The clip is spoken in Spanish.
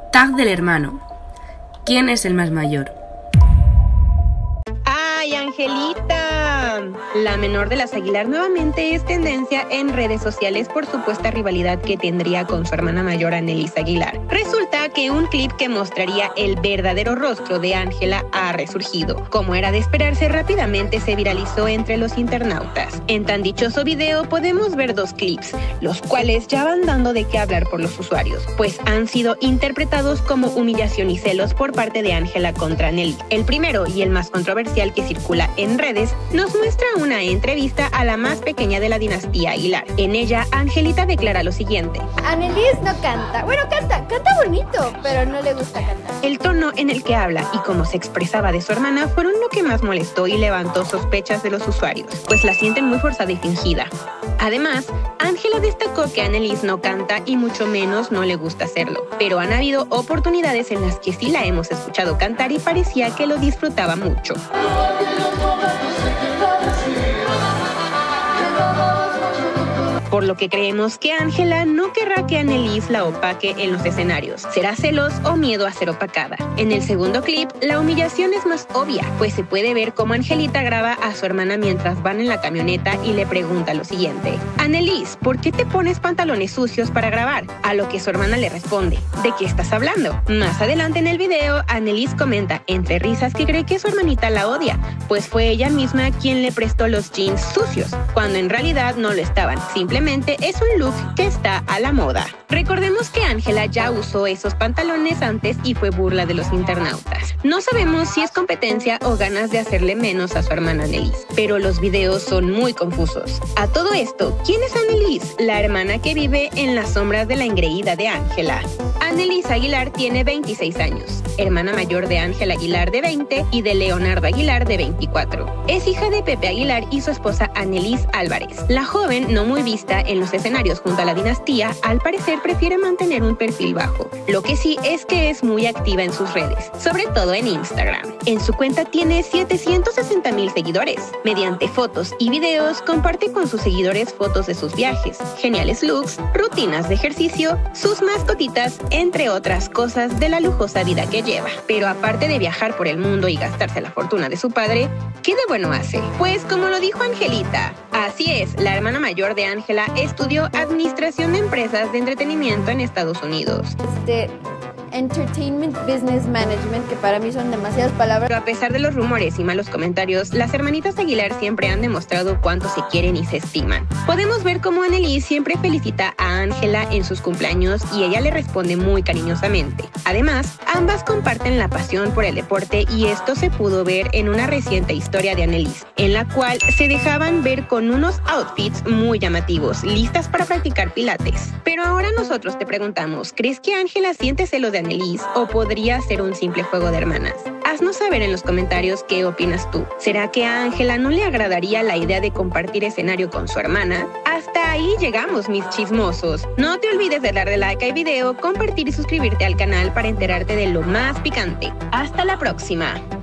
Tag del hermano. ¿Quién es el más mayor? ¡Ay, Angelita! La menor de las Aguilar nuevamente es tendencia en redes sociales por supuesta rivalidad que tendría con su hermana mayor Annelies Aguilar. Resulta que un clip que mostraría el verdadero rostro de Ángela ha resurgido. Como era de esperarse, rápidamente se viralizó entre los internautas. En tan dichoso video podemos ver dos clips, los cuales ya van dando de qué hablar por los usuarios, pues han sido interpretados como humillación y celos por parte de Ángela contra Annelies. El primero y el más controversial que circula en redes nos muestra una entrevista a la más pequeña de la dinastía Aguilar. En ella, Angelita declara lo siguiente: Annelies no canta. Bueno, canta bonito, pero no le gusta cantar. El tono en el que habla y cómo se expresaba de su hermana fueron lo que más molestó y levantó sospechas de los usuarios, pues la sienten muy forzada y fingida. Además, Ángela destacó que Annelies no canta y mucho menos no le gusta hacerlo, pero han habido oportunidades en las que sí la hemos escuchado cantar y parecía que lo disfrutaba mucho. Por lo que creemos que Ángela no querrá que Annelies la opaque en los escenarios. ¿Será celos o miedo a ser opacada? En el segundo clip, la humillación es más obvia, pues se puede ver cómo Angelita graba a su hermana mientras van en la camioneta y le pregunta lo siguiente: Annelies, ¿por qué te pones pantalones sucios para grabar? A lo que su hermana le responde: ¿de qué estás hablando? Más adelante en el video, Annelies comenta entre risas que cree que su hermanita la odia, pues fue ella misma quien le prestó los jeans sucios, cuando en realidad no lo estaban. Simplemente es un look que está a la moda. Recordemos que Ángela ya usó esos pantalones antes y fue burla de los internautas. No sabemos si es competencia o ganas de hacerle menos a su hermana Annelies, pero los videos son muy confusos. A todo esto, ¿quién es Annelies? La hermana que vive en las sombras de la engreída de Ángela. Annelies Aguilar tiene 26 años, hermana mayor de Ángela Aguilar de 20 y de Leonardo Aguilar de 24. Es hija de Pepe Aguilar y su esposa Annelies Álvarez. La joven, no muy vista en los escenarios junto a la dinastía, al parecer prefiere mantener un perfil bajo. Lo que sí es que es muy activa en sus redes, sobre todo en Instagram. En su cuenta tiene 760,000 seguidores. Mediante fotos y videos comparte con sus seguidores fotos de sus viajes, geniales looks, rutinas de ejercicio, sus mascotitas, entre otras cosas de la lujosa vida que lleva. Pero aparte de viajar por el mundo y gastarse la fortuna de su padre, ¿qué de bueno hace? Pues como lo dijo Angelita, así es, la hermana mayor de Ángela estudió Administración de Empresas de Entretenimiento en Estados Unidos. Entertainment Business Management, que para mí son demasiadas palabras. Pero a pesar de los rumores y malos comentarios, las hermanitas Aguilar siempre han demostrado cuánto se quieren y se estiman. Podemos ver cómo Annelies siempre felicita a Ángela en sus cumpleaños y ella le responde muy cariñosamente. Además, ambas comparten la pasión por el deporte y esto se pudo ver en una reciente historia de Annelies, en la cual se dejaban ver con unos outfits muy llamativos, listas para practicar pilates. Pero ahora nosotros te preguntamos, ¿crees que Ángela siente celos de Annelies o podría ser un simple juego de hermanas? Haznos saber en los comentarios qué opinas tú. ¿Será que a Ángela no le agradaría la idea de compartir escenario con su hermana? Hasta ahí llegamos, mis chismosos. No te olvides de darle like al video, compartir y suscribirte al canal para enterarte de lo más picante. ¡Hasta la próxima!